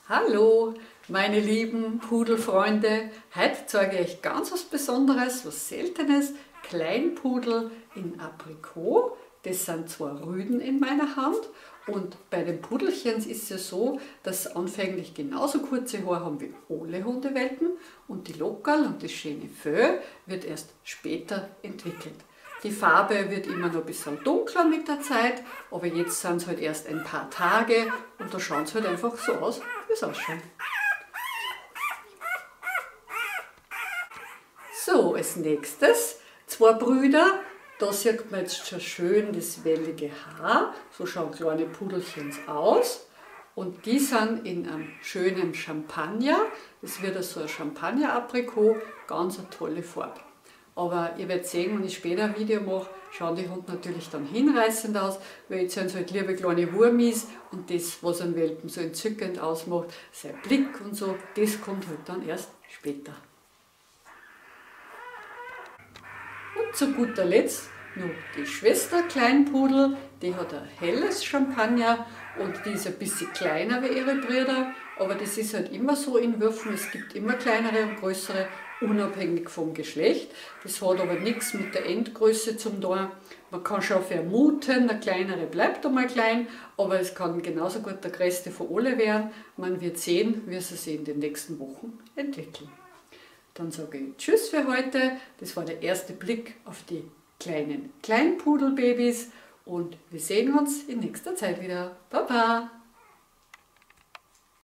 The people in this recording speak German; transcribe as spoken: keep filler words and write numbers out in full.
Hallo, meine lieben Pudelfreunde. Heute zeige ich euch ganz was Besonderes, was Seltenes. Kleinpudel in Aprikot. Das sind zwei Rüden in meiner Hand. Und bei den Pudelchen ist es ja so, dass sie anfänglich genauso kurze Haare haben wie alle Hundewelpen. Und die Lockerl und das schöne Fell wird erst später entwickelt. Die Farbe wird immer noch ein bisschen dunkler mit der Zeit, aber jetzt sind es halt erst ein paar Tage und da schauen sie halt einfach so aus, wie es ausschaut. So, als nächstes zwei Brüder. Da sieht man jetzt schon schön das wellige Haar. So schauen kleine Pudelchen aus. Und die sind in einem schönen Champagner. Das wird so ein Champagner-Aprikot, ganz eine tolle Farbe. Aber ihr werdet sehen, wenn ich später ein Video mache, schauen die Hunde natürlich dann hinreißend aus, weil jetzt sind sie halt liebe kleine Wurmis und das, was einen Welpen so entzückend ausmacht, sein Blick und so, das kommt halt dann erst später. Und zu guter Letzt noch die Schwester Kleinpudel, die hat ein helles Champagner und die ist ein bisschen kleiner wie ihre Brüder, aber das ist halt immer so in Würfen, es gibt immer kleinere und größere, unabhängig vom Geschlecht. Das hat aber nichts mit der Endgröße zu tun. Man kann schon vermuten, der kleinere bleibt einmal klein, aber es kann genauso gut der größte von alle werden. Man wird sehen, wie sie sich in den nächsten Wochen entwickeln. Dann sage ich Tschüss für heute. Das war der erste Blick auf die kleinen Kleinpudelbabys und wir sehen uns in nächster Zeit wieder. Baba!